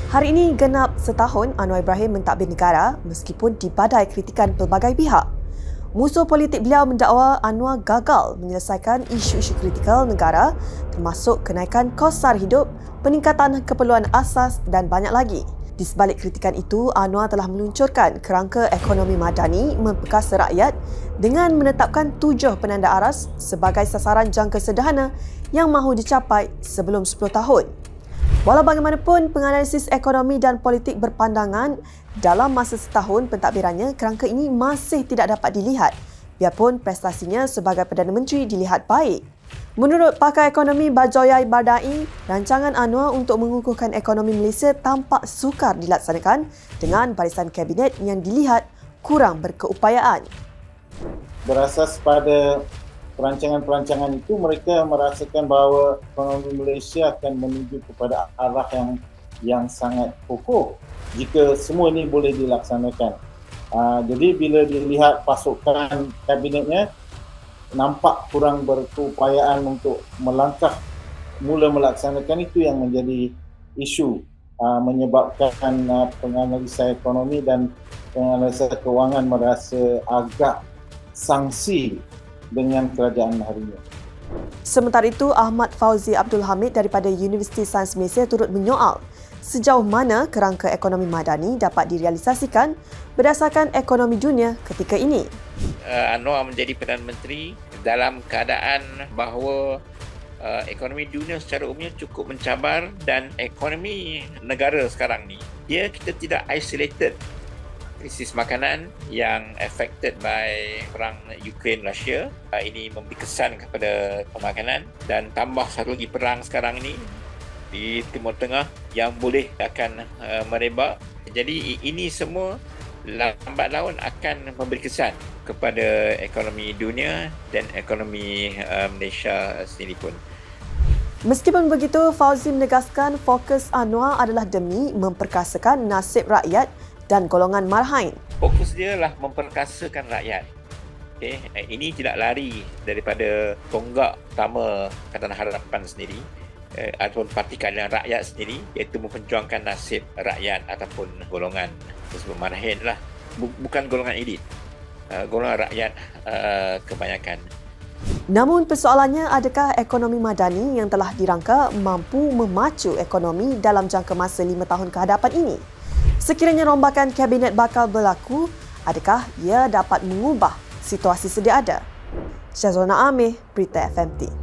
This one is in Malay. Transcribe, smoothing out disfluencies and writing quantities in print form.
Hari ini genap setahun Anwar Ibrahim mentadbir negara meskipun dibadai kritikan pelbagai pihak. Musuh politik beliau mendakwa Anwar gagal menyelesaikan isu-isu kritikal negara termasuk kenaikan kos sara hidup, peningkatan keperluan asas dan banyak lagi. Di sebalik kritikan itu, Anwar telah meluncurkan kerangka ekonomi madani memperkasa rakyat dengan menetapkan 7 penanda aras sebagai sasaran jangka sederhana yang mahu dicapai sebelum 10 tahun. Walau bagaimanapun, penganalisis ekonomi dan politik berpandangan dalam masa setahun pentadbirannya, kerangka ini masih tidak dapat dilihat biarpun prestasinya sebagai Perdana Menteri dilihat baik. Menurut pakar ekonomi Bajoyai Bardai, rancangan Anwar untuk mengukuhkan ekonomi Malaysia tampak sukar dilaksanakan dengan barisan kabinet yang dilihat kurang berkeupayaan. Berasas pada perancangan-perancangan itu, mereka merasakan bahawa ekonomi Malaysia akan menuju kepada arah yang sangat kokoh jika semua ini boleh dilaksanakan. Jadi bila dilihat pasukan kabinetnya, nampak kurang berkeupayaan untuk mula melaksanakan itu yang menjadi isu, menyebabkan penganalisa ekonomi dan penganalisa kewangan merasa agak sangsi dengan kerajaan hari ini. Sementara itu, Ahmad Fauzi Abdul Hamid daripada Universiti Sains Malaysia turut menyoal sejauh mana kerangka ekonomi madani dapat direalisasikan berdasarkan ekonomi dunia ketika ini. Anwar menjadi Perdana Menteri dalam keadaan bahawa ekonomi dunia secara umumnya cukup mencabar dan ekonomi negara sekarang ni, kita tidak isolated. Krisis makanan yang affected by perang Ukraine-Rusia ini memberi kesan kepada pemakanan, dan tambah satu lagi perang sekarang ini di Timur Tengah yang boleh akan merebak. Jadi ini semua lambat laun akan memberi kesan kepada ekonomi dunia dan ekonomi Malaysia sendiri pun. Meskipun begitu, Fauzi menegaskan fokus Anwar adalah demi memperkasakan nasib rakyat dan golongan marhain. Fokus dia lah memperkasakan rakyat. Ini tidak lari daripada tonggak utama Pakatan Harapan sendiri ataupun Parti Keadilan Rakyat sendiri, iaitu memperjuangkan nasib rakyat ataupun golongan tersebut marhain lah. Bukan golongan elit, golongan rakyat kebanyakan. Namun persoalannya, adakah ekonomi madani yang telah dirangka mampu memacu ekonomi dalam jangka masa 5 tahun ke hadapan ini? Sekiranya rombakan kabinet bakal berlaku, adakah ia dapat mengubah situasi sedia ada? Syazwana Amir, Berita FMT.